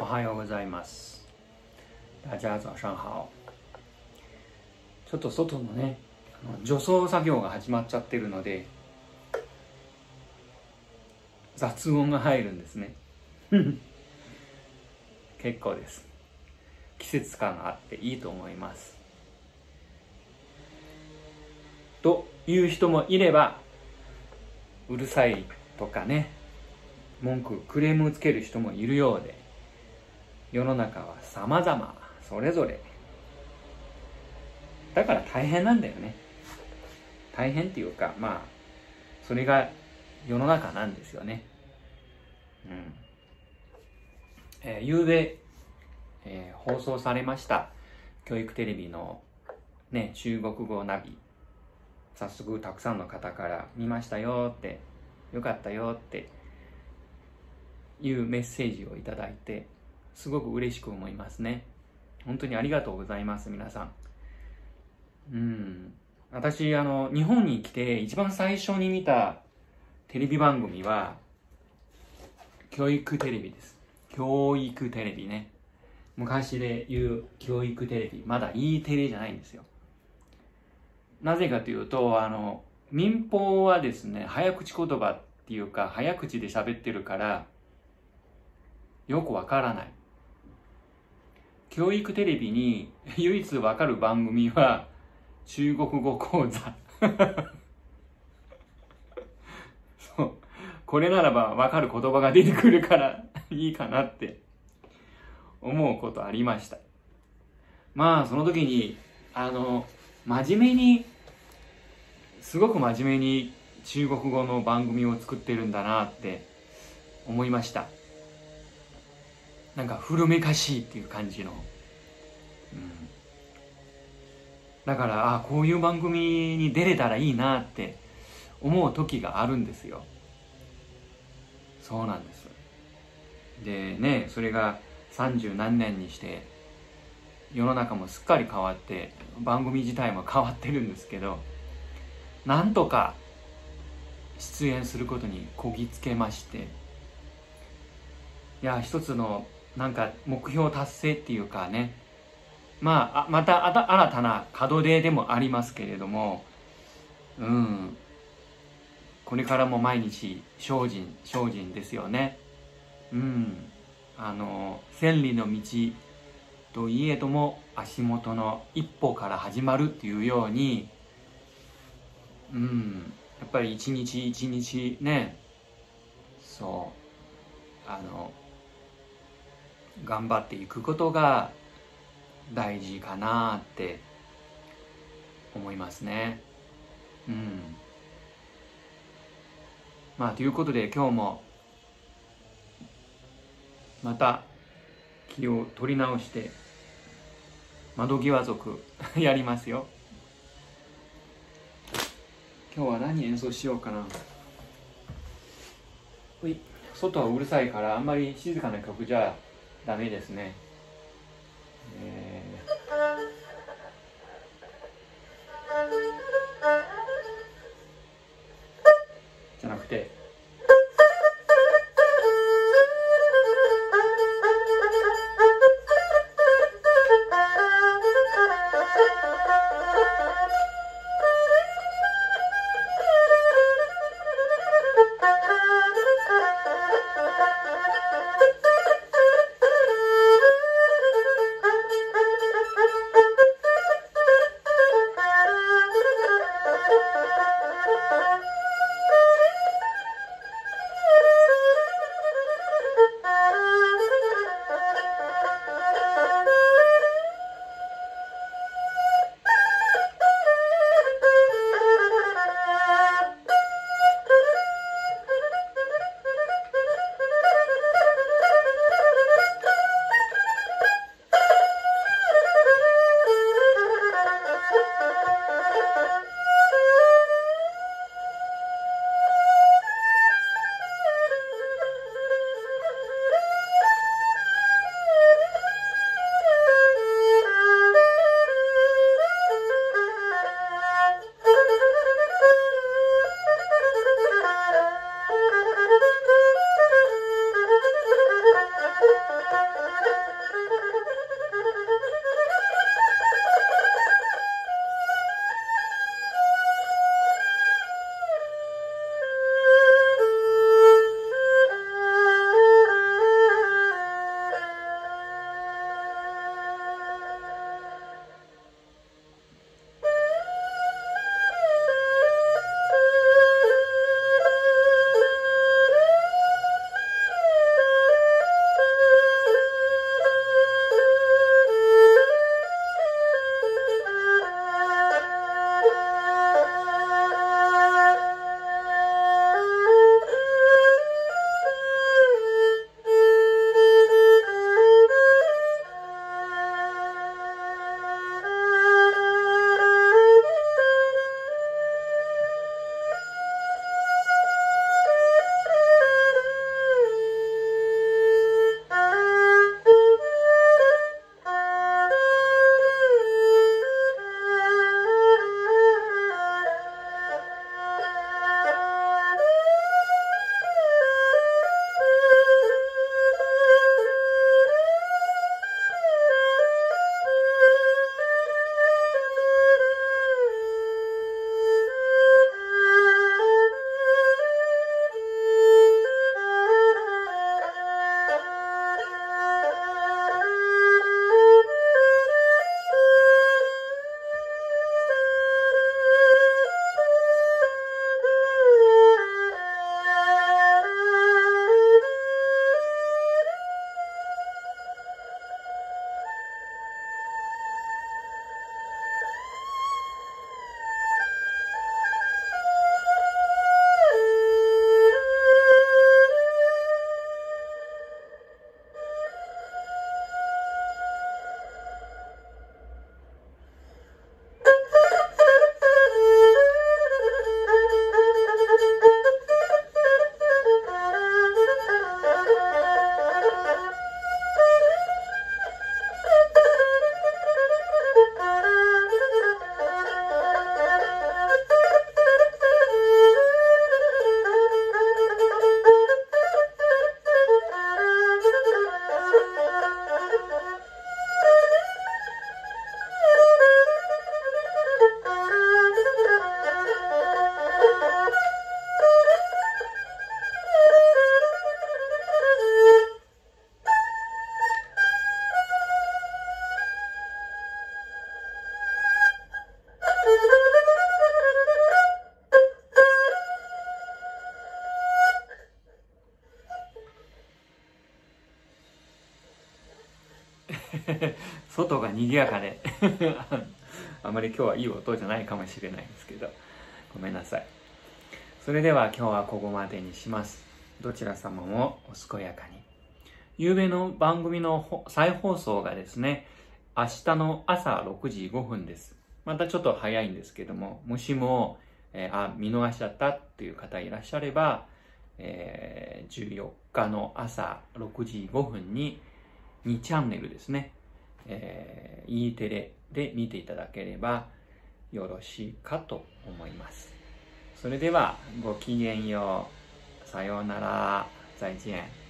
おはようございます。大家早上好。ちょっと外のね、除草作業が始まっちゃってるので、雑音が入るんですね。結構です。季節感があっていいと思います。という人もいれば、うるさいとかね、文句、クレームをつける人もいるようで、世の中は様々、それぞれ。だから大変なんだよね。大変っていうか、それが世の中なんですよね。昨べ、放送されました教育テレビのね、中国語ナビ。早速たくさんの方から見ましたよって、よかったよっていうメッセージをいただいて、すごく嬉しく思いますね。本当にありがとうございます、皆さん。私、日本に来て一番最初に見たテレビ番組は、教育テレビです。教育テレビね。昔で言う教育テレビ。まだ E テレじゃないんですよ。なぜかというと、民放はですね、早口言葉っていうか、早口で喋ってるから、よくわからない。教育テレビに唯一わかる番組は、中国語講座。そう。これならばわかる言葉が出てくるからいいかなって思うことありました。その時に、真面目に、すごく真面目に中国語の番組を作ってるんだなって思いました。なんか古めかしいっていう感じの。だから、こういう番組に出れたらいいなって思う時があるんですよ。そうなんです。でね、それが30何年にして、世の中もすっかり変わって、番組自体も変わってるんですけど、なんとか出演することにこぎつけまして、一つのなんか目標達成っていうかね、また新たな門出でもありますけれども、これからも毎日精進ですよね。千里の道といえども足元の一歩から始まるっていうように、やっぱり一日一日ね、頑張っていくことが大事かなって思いますね。ということで今日もまた気を取り直して窓際族やりますよ。今日は何演奏しようかな。外はうるさいからあんまり静かな曲じゃダメですね。じゃなくて、 外が賑やかであまり今日はいい音じゃないかもしれないんですけど、ごめんなさい。それでは今日はここまでにします。どちら様もお健やかに。夕べの番組の再放送がですね、明日の朝6時5分です。またちょっと早いんですけども、もしも、見逃しちゃったっていう方いらっしゃれば、14日の朝6時5分に2チャンネルですね、E テレで見ていただければよろしいかと思います。それではごきげんよう。さようなら。再见。